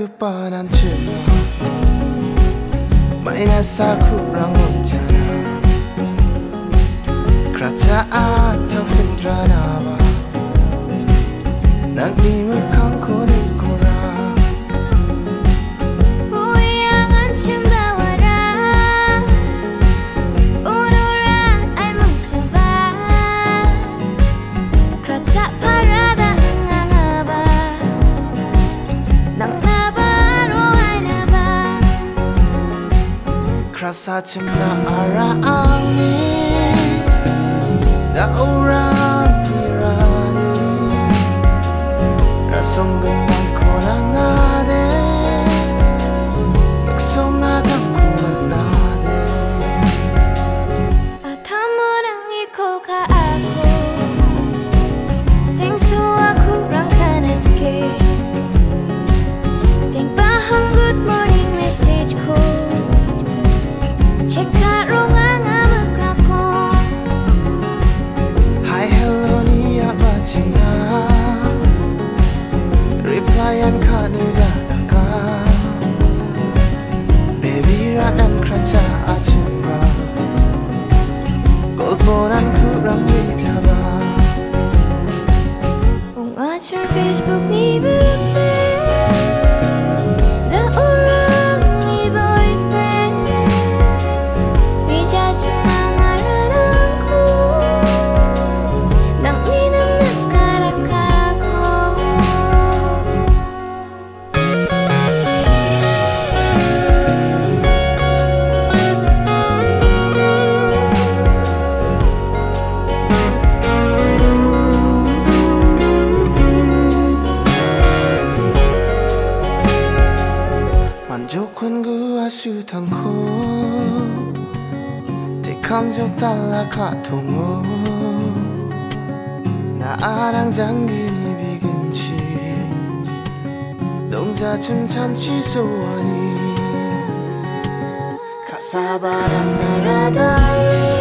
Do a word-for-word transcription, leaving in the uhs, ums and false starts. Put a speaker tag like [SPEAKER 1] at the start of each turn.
[SPEAKER 1] 그 뻔한 춤 마이너스 kurang 언제나 kerajaan tersendranawa nak dimekang kulit kurang
[SPEAKER 2] Uyangan cembawara Orang ay mangsabah Kerajaan parada ngangaba Nang nabaro ay naba
[SPEAKER 1] Crush-Sachim na araang ni Da orang tirani Rasong gandang ko na nga de Nagsong natang kumat na de
[SPEAKER 2] At hamon ikol ka ako Singso ako rang ka na sakit Sing bahang good morning message ko Check out wrong ang amag ko
[SPEAKER 1] Hi hello niya ba china Replyan ka ng zadaka Baby ranan Crush-Sachim ba Kolponan kurang wijaba
[SPEAKER 2] Kung at your Facebook ni birthday Da orang ni boyfriend Bija mga ranang ko Nang ninam nakalaka ko
[SPEAKER 1] 만족한 그 아쉬운 코 내 감정 달라 카통오 나 아랑 장기니 비근치 농자춤 잔치 소원이 가사바람 날아달래